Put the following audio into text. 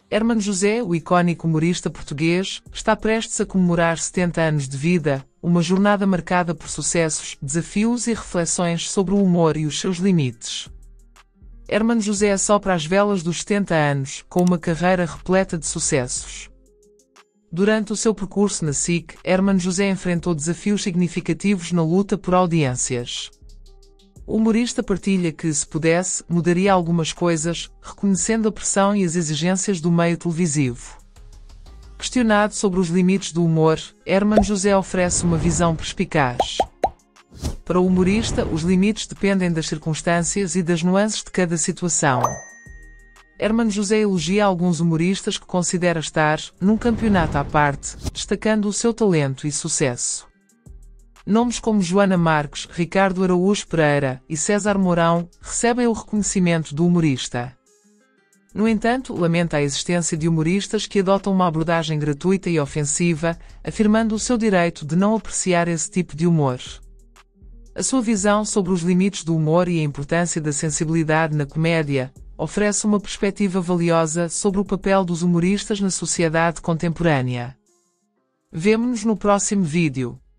Hermano José, o icónico humorista português, está prestes a comemorar 70 anos de vida, uma jornada marcada por sucessos, desafios e reflexões sobre o humor e os seus limites. Hermano José assopra as velas dos 70 anos, com uma carreira repleta de sucessos. Durante o seu percurso na SIC, Hermano José enfrentou desafios significativos na luta por audiências. O humorista partilha que, se pudesse, mudaria algumas coisas, reconhecendo a pressão e as exigências do meio televisivo. Questionado sobre os limites do humor, Hermano José oferece uma visão perspicaz. Para o humorista, os limites dependem das circunstâncias e das nuances de cada situação. Hermano José elogia alguns humoristas que considera estar num campeonato à parte, destacando o seu talento e sucesso. Nomes como Joana Marques, Ricardo Araújo Pereira e César Mourão recebem o reconhecimento do humorista. No entanto, lamenta a existência de humoristas que adotam uma abordagem gratuita e ofensiva, afirmando o seu direito de não apreciar esse tipo de humor. A sua visão sobre os limites do humor e a importância da sensibilidade na comédia oferece uma perspectiva valiosa sobre o papel dos humoristas na sociedade contemporânea. Vemo-nos no próximo vídeo.